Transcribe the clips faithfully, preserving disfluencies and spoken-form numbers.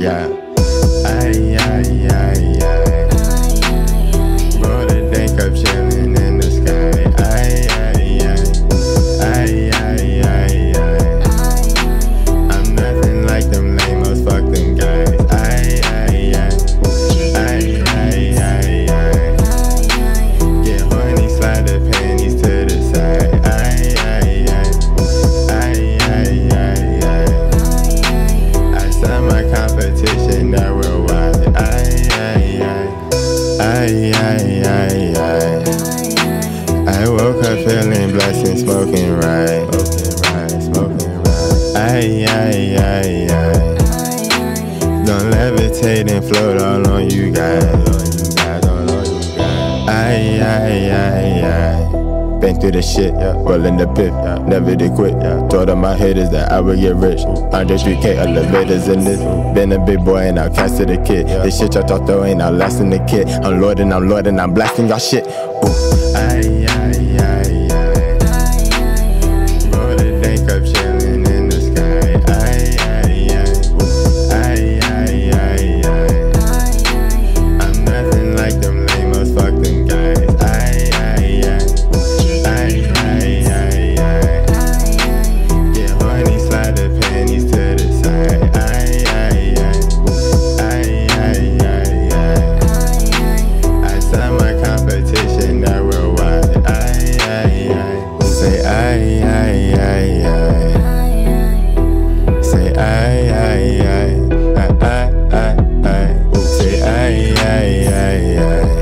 yeah. Ay, ay, ay, ay. Roll the dank up, chillin' in the sky. Ay, ay, ay. Ay, ay, ay, ay. I'm nothing like them lame-os, fuck them guys. Ay, ay, ay. Ay, ay, ay, ay. Get horny, slide the panties to the side. Ay, ay, ay. Ay, ay, ay, ay. I saw my competition that worldwide. Ay, ay, ay. Ay, ay, ay, ay. I woke up feeling blessed and smoking right. Smoking right, smoking right. Ay, ay, ay, ay. Don't levitate and float all on you guys. All on you guys, all on you guys. Ay, ay, ay, ay. Been through the shit, yeah. Rolling the pit, yeah. Never did quit, yeah. Told all my haters that I would get rich. one hundred three K elevators in this. Been a big boy and outcasted a kid. This shit y'all thought though ain't outlasting the kid. I'm lording, I'm lording, I'm blasting y'all shit. Ooh. Ay, ay, ay, ay. Roll the dank up, chillin' in the sky. Ay, ay, ay. Ay, ay, ay, ay. I'm nothing like them lame-os, fuck them guys. Ay, ay, ay. Ay, ay, ay, ay. Get horny, slide the panties to the side. Ay, ay, ay. Ay, ay, ay, ay. I saw my competition that worldwide. Ay, ay, ay. Say ay, ay, ay, ay. Say ay, ay, ay. Ay, ay, ay, ay. Say ay, ay, ay,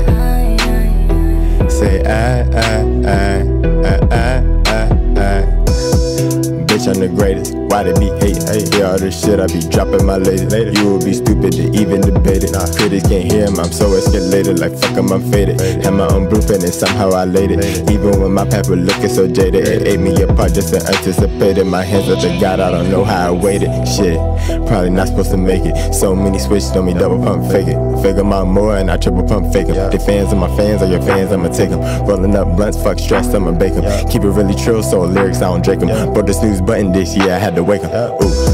ay. Say ay, ay, ay. Ay, ay, ay, ay. Bitch, I'm the greatest. Why they be hating? Hey, hear all this shit, I be dropping my latest. Later. You will be stupid to even debate it. Nah. Critics can't hear him, I'm so escalated. Like fuck him, I'm faded. Had my own blueprint and somehow I laid it. Later. Even when my path was looking so jaded, it ate me apart just to anticipate it. My hands up to God, I don't know how I waited. Shit, probably not supposed to make it. So many switches on me, double pump fake it. Figure my more and I triple pump fake 'em. Yeah. The fans are my fans, or your fans, I'ma take 'em. Rolling up blunts, fuck stress, I'ma bake 'em. Yeah. Keep it really trill, so lyrics I don't drake 'em. Yeah. Brought the snooze button this year, I had to wake 'em. Yeah. Ooh.